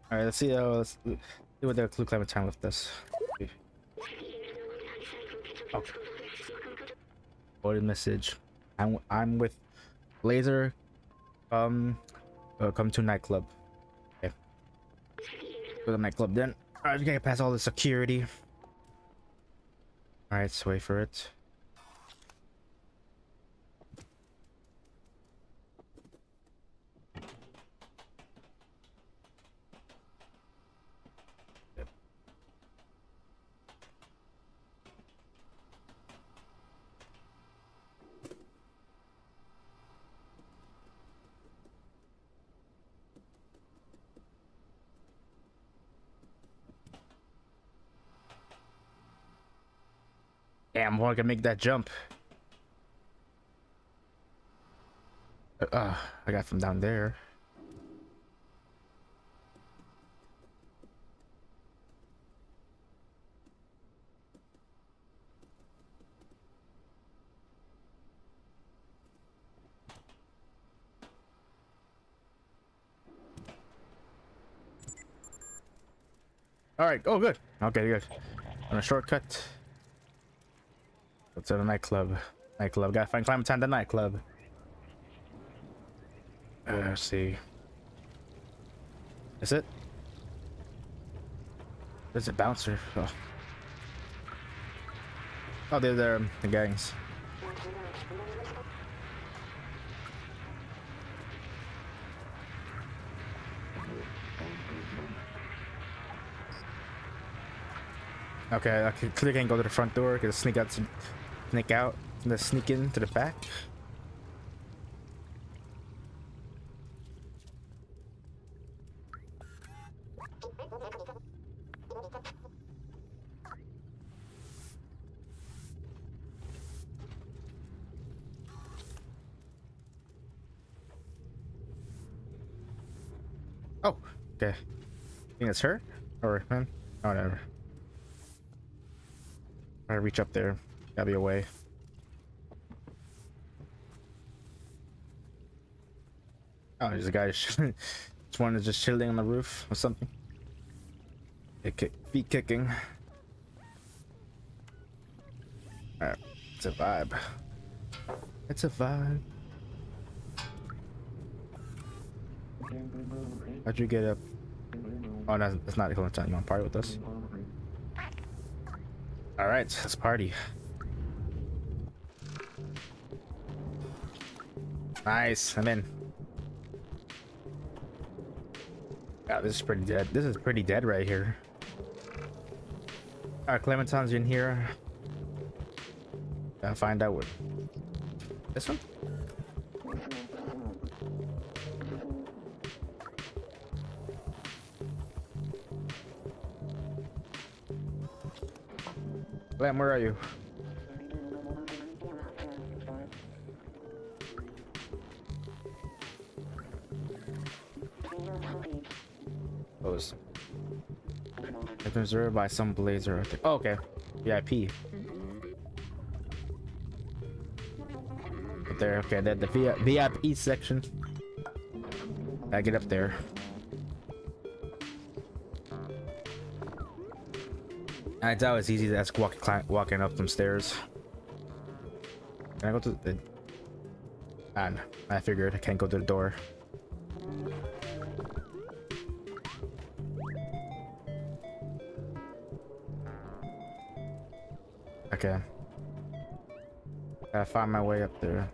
All right, let's see what the Clue Clementine left us. Okay. What message? I'm with Laser. Come to nightclub. Okay. Go to the nightclub then. All right, we gotta pass all the security. All right, let's wait for it. Damn, boy, I can make that jump. I got from down there. All right. Oh, good. Okay, good. On a shortcut. Go to the nightclub. Nightclub. Gotta find Clementine the nightclub. Let's see. Is it? There's a bouncer. Oh, oh they're there. The gangs. Okay, I clearly can't go to the front door. Gotta sneak out, and then sneak in to the back. Oh, okay. I think it's her, or man. Oh, whatever. I reach up there. Gotta be away. Oh, there's a guy. Just one is just chilling on the roof or something. Feet kicking. Alright, it's a vibe. It's a vibe. How'd you get up? Oh, no, that's not Clementine. You want to party with us? All right, let's party. Nice, I'm in. Wow, this is pretty dead. This is pretty dead right here. All right, Clementine's in here. Gotta find out what. This one? Clem, where are you? Close. It's reserved by some blazer. Oh, okay. VIP. Up there. Okay, the VIP section. I get up there. I doubt it's easy to ask walking up some stairs. Can I go to the... And I figured I can't go to the door. Okay. Gotta find my way up there.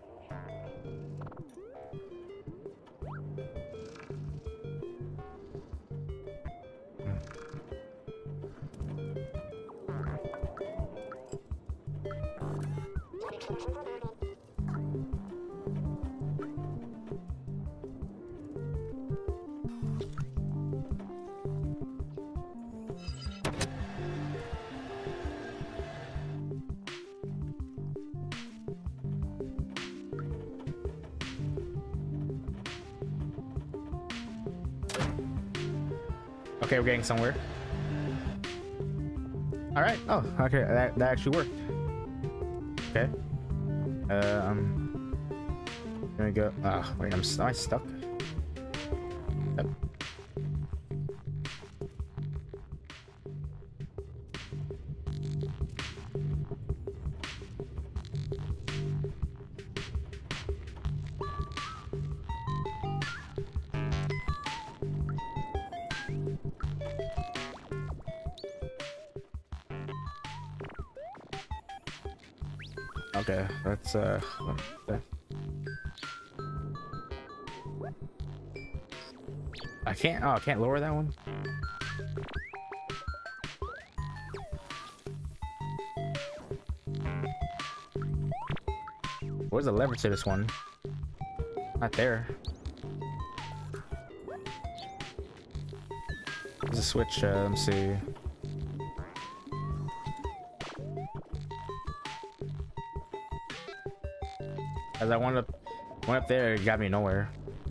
Okay, we're getting somewhere. All right. Oh, okay. That actually worked. Okay. There we go. Ah, wait. Am I stuck? Yep. Okay, that's okay. I can't. Oh, I can't lower that one. Where's the lever to this one? Not there. There's a switch. Let me see. As I went up there, it got me nowhere.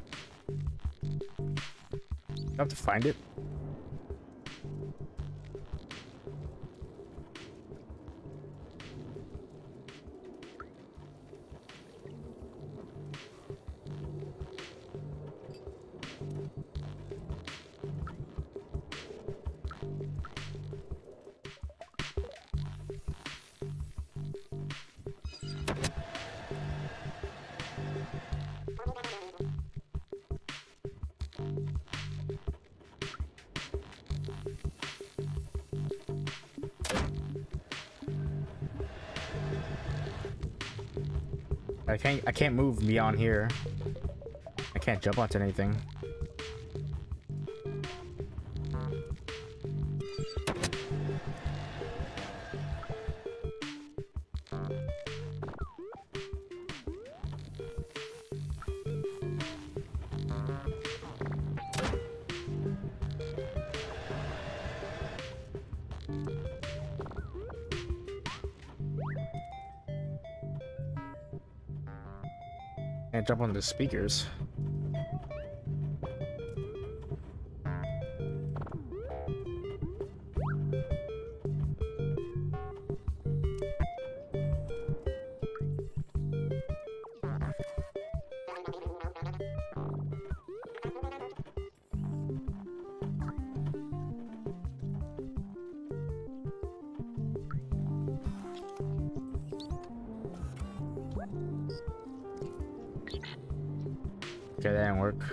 I have to find it. I can't move beyond here. I can't jump onto anything. Can't jump on the speakers. Okay, that didn't work.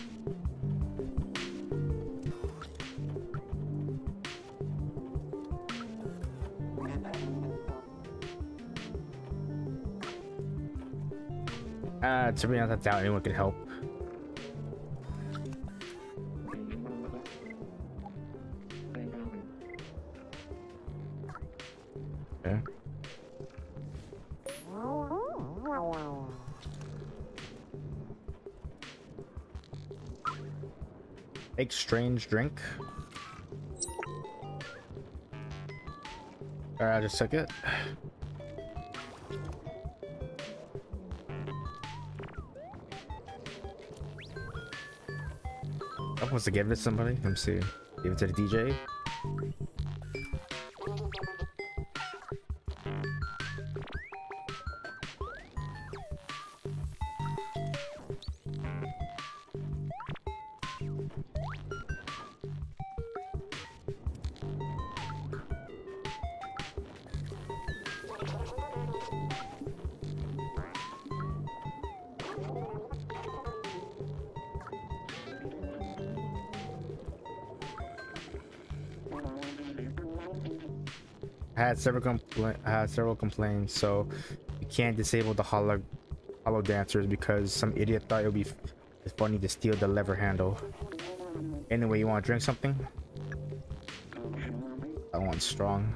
To be honest, I doubt anyone can help. Okay. Make strange drink. Alright, I just took it. I wants to give it to somebody. Let me see. Give it to the DJ. I had several complaints, so you can't disable the hollow dancers because some idiot thought it would be funny to steal the lever handle. Anyway, you want to drink something? That one's strong.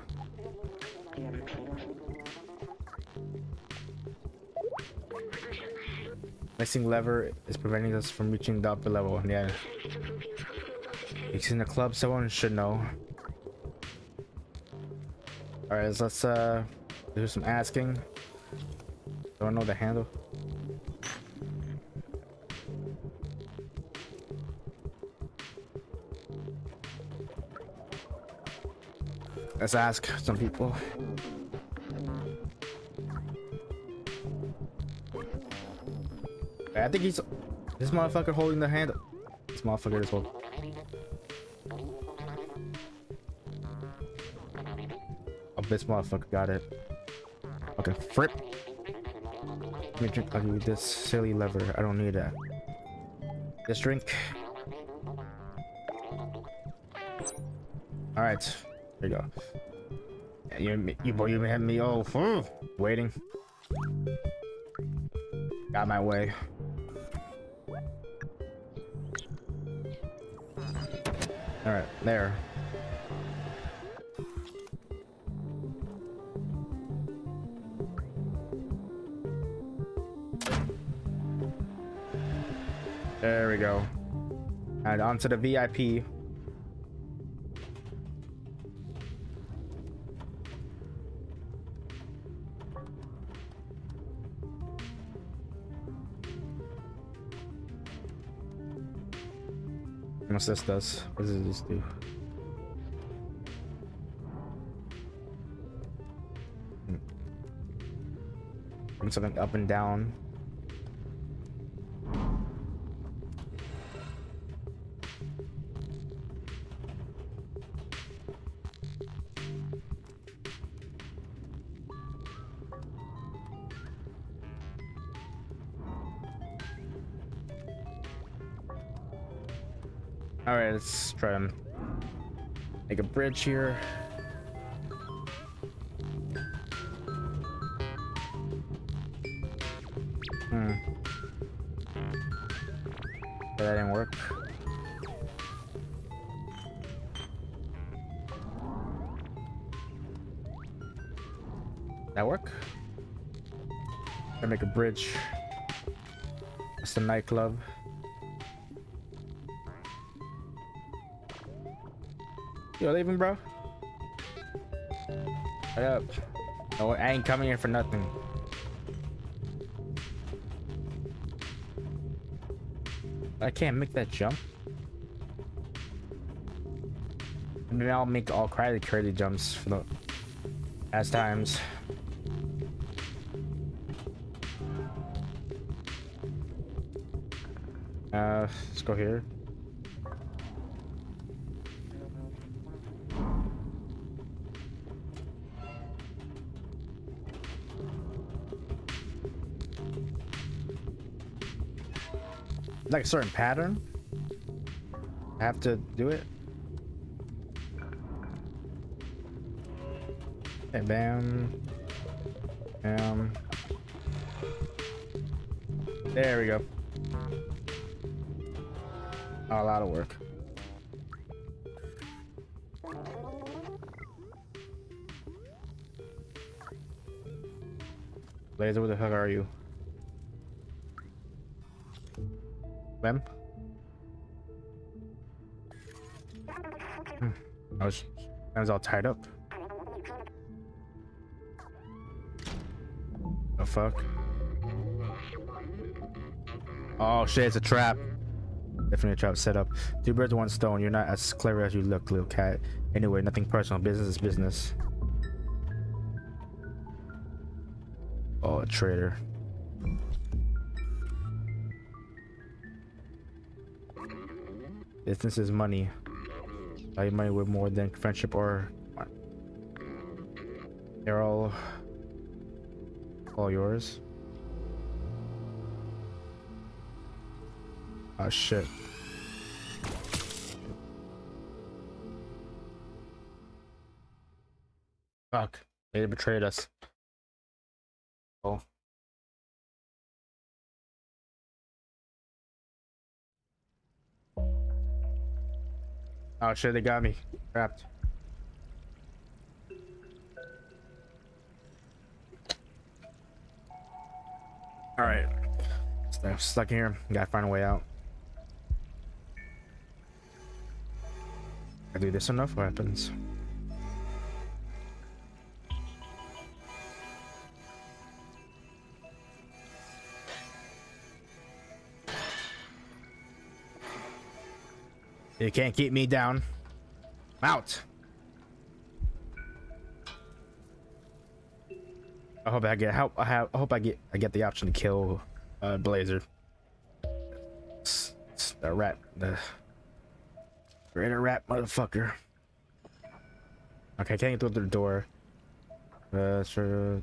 Missing lever is preventing us from reaching the upper level. Yeah. It's in the club, someone should know. Alright, let's do some asking. Don't know the handle. Let's ask some people. I think he's this motherfucker holding the handle. This motherfucker is holding. Oh, this motherfucker got it. Okay, frick. Let me drink. I'll give you this silly lever. I don't need that. This drink. All right, there you go. Yeah, you have me. Oh, waiting. Got my way. All right, there. There we go. And onto the VIP. What's this does? What does this do? Bring something up and down. All right, let's try to make a bridge here. That didn't work. That work? Gotta make a bridge. That's the nightclub. You leaving, bro? Hurry up. No, I ain't coming here for nothing. I can't make that jump. Maybe I'll make all curly jumps for the past times. Let's go here. Like a certain pattern. I have to do it. Okay, bam. Bam. There we go. Oh, a lot of work. Laser, where the heck are you? Them? I was all tied up. The fuck? Oh shit, it's a trap. Definitely a trap set up. Two birds, one stone. You're not as clever as you look, little cat. Anyway, nothing personal. Business is business. Oh, a traitor. Business is money. Value money with more than friendship or... They're all yours. Oh shit. Fuck. They betrayed us. Oh. Oh shit, they got me. Trapped. Alright. I'm stuck in here. Gotta find a way out. I do this enough? What happens? You can't keep me down. I'm out. I hope I get help. I hope I get the option to kill Blazer. The rat, the greater rat motherfucker. Okay, can't get through the door. Sure.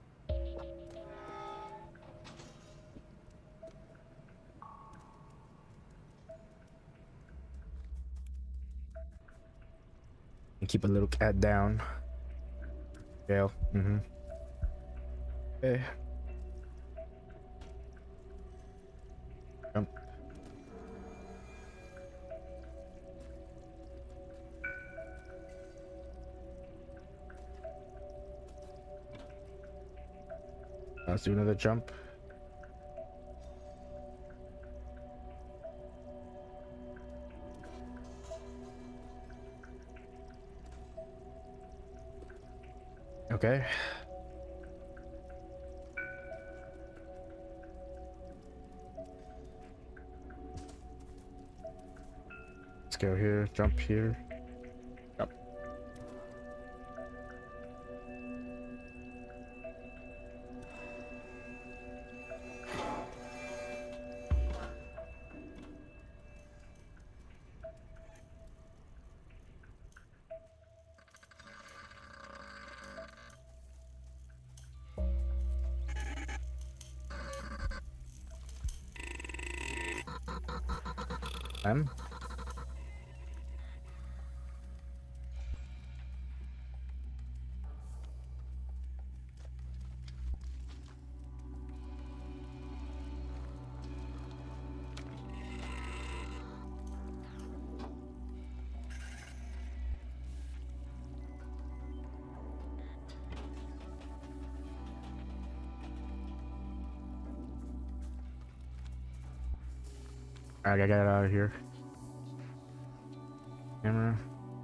And keep a little cat down. Jail. Okay. Let's do another jump. Okay. Let's go here, jump here. Jump. M. I gotta get out of here. Camera.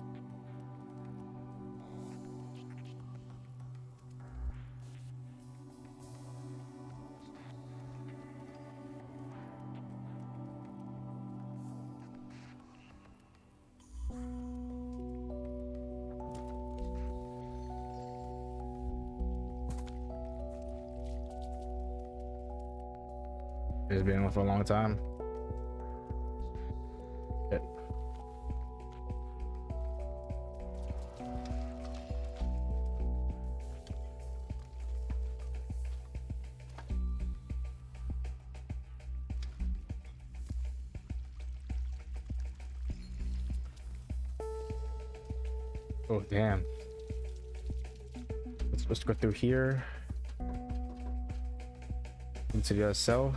It's been on for a long time. Shit. Oh damn. Let's go through here into the other cell.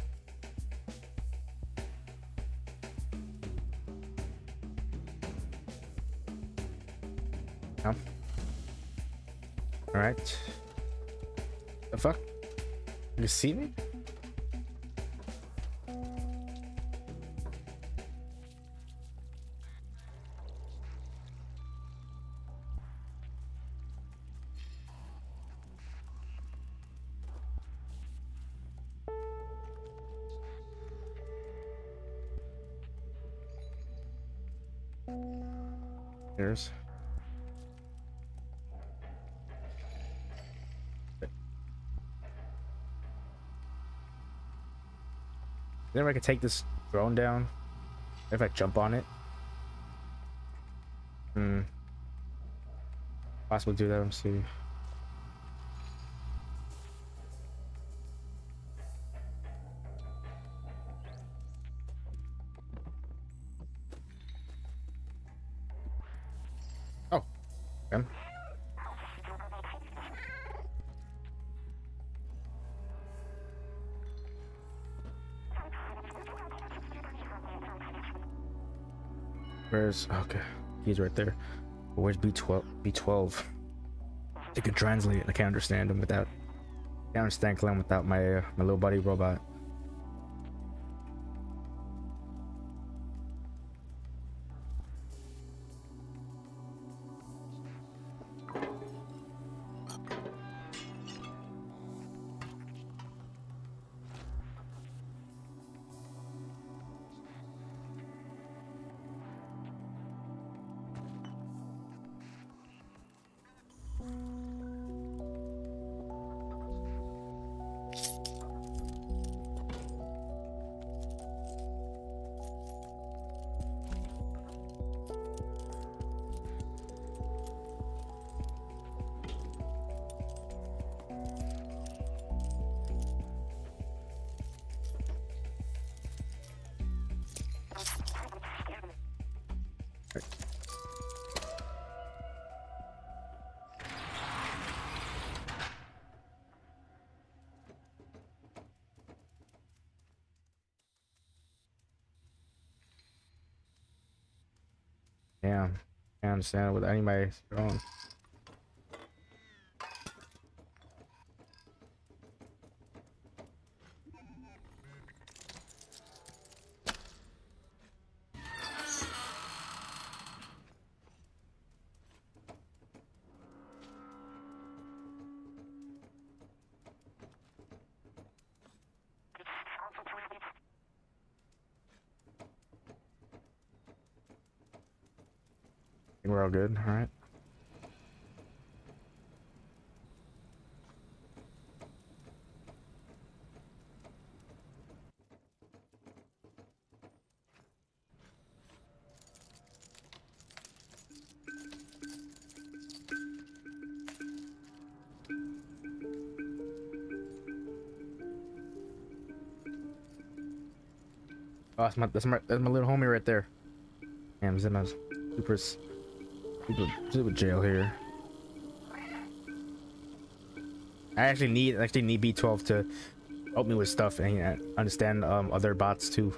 All right. The fuck? You see me? There's. Then I could take this drone down if I jump on it. Possibly do that. Let's see. Oh, okay. Where's okay? He's right there. Where's B12? B12. I can translate. I can't understand him without. I can't understand Clem without my my little buddy robot. Yeah, I understand with anybody drone. think we're all good. All right. Oh, that's my little homie right there. Damn, he's in a super jail here. I actually need B12 to help me with stuff and understand other bots too.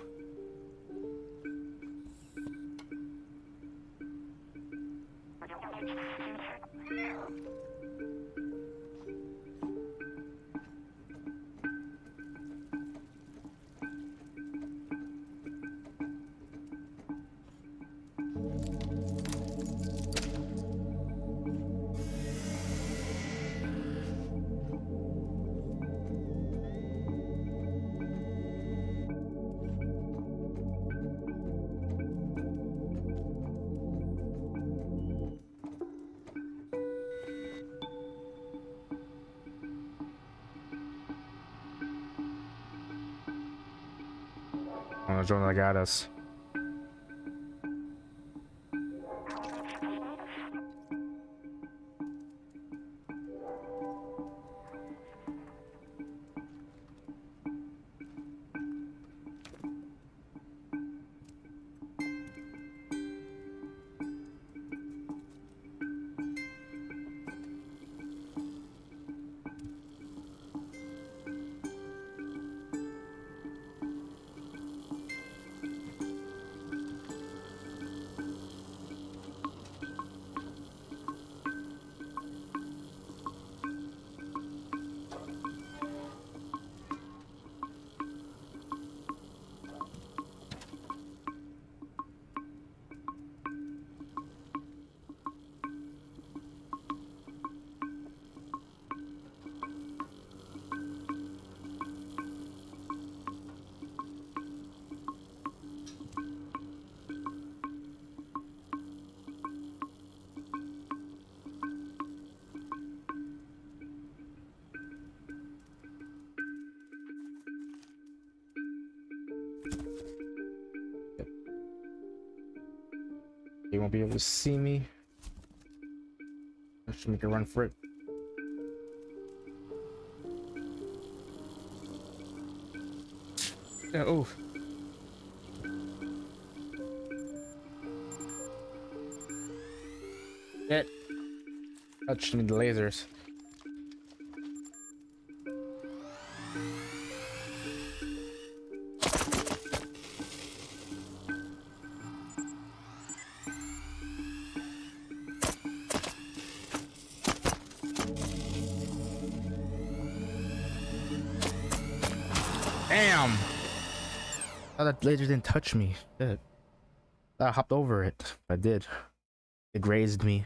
Oh, the drone that got us. He won't be able to see me. I should make a run for it. Yeah, oh. Shit. Touched me the lasers. Damn! Oh, that laser didn't touch me. Shit. I hopped over it. I did. It grazed me.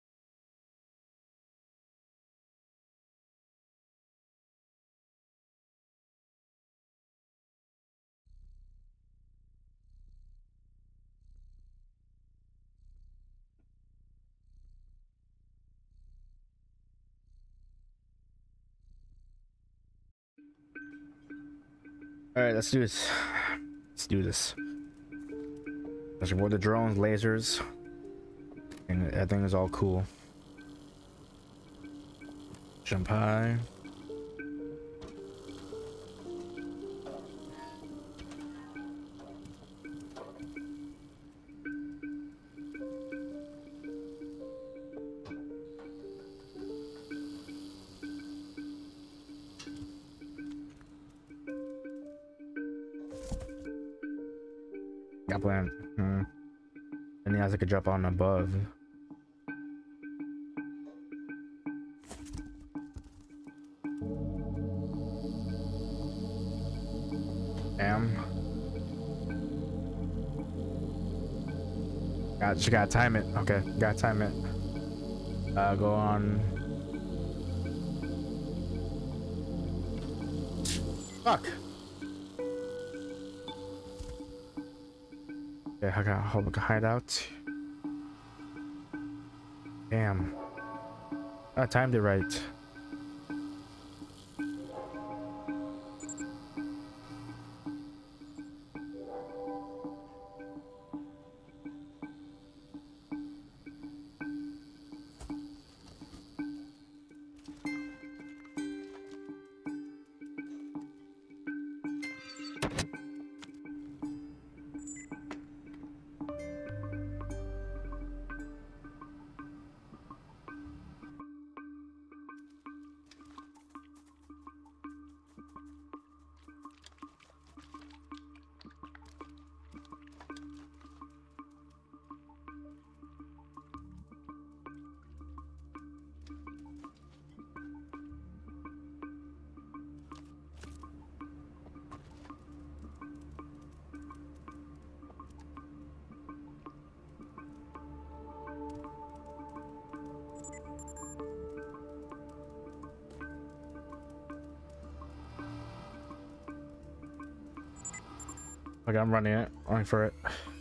Alright, let's do this. Let's do this. Let's avoid the drones, lasers, and everything is all cool. Jump high. Got plan. And he has like a jump on above. Damn. Just gotta time it. Okay, gotta time it. Go on. Fuck. Okay, I gotta hold a hideout. Damn. I timed it right. Okay, I'm running for it.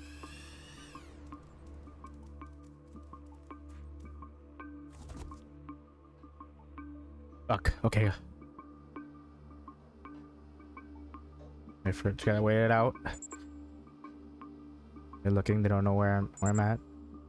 Fuck. Okay. Wait for it. Just gotta wait it out. They're looking. They don't know where I'm at.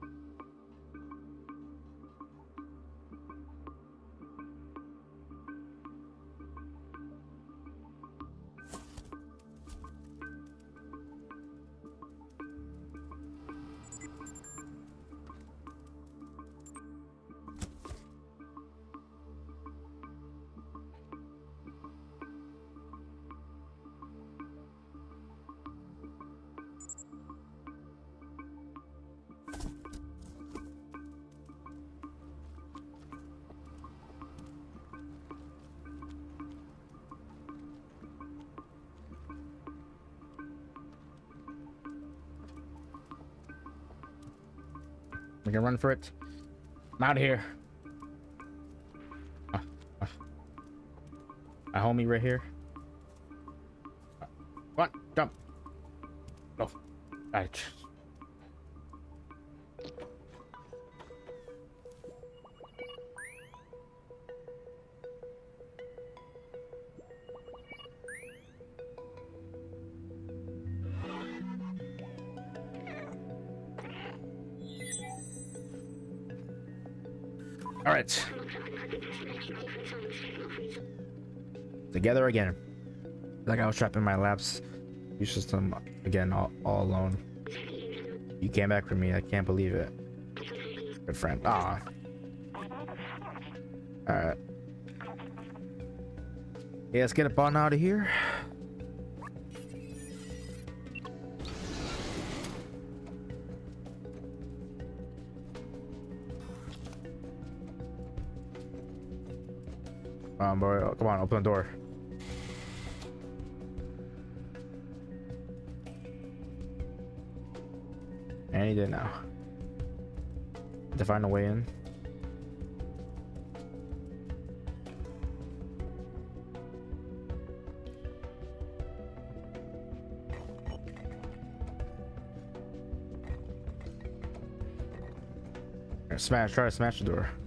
We can run for it. I'm out of here. My homie right here. Come on, jump. Go. Alright. All right. Together again. Like I was trapped in my lab's system again, all alone. You came back for me. I can't believe it. Good friend. Ah. All right. Yeah, let's get up on out of here. Bro, come on, open the door. And he did now. To find a way in. Smash, try to smash the door.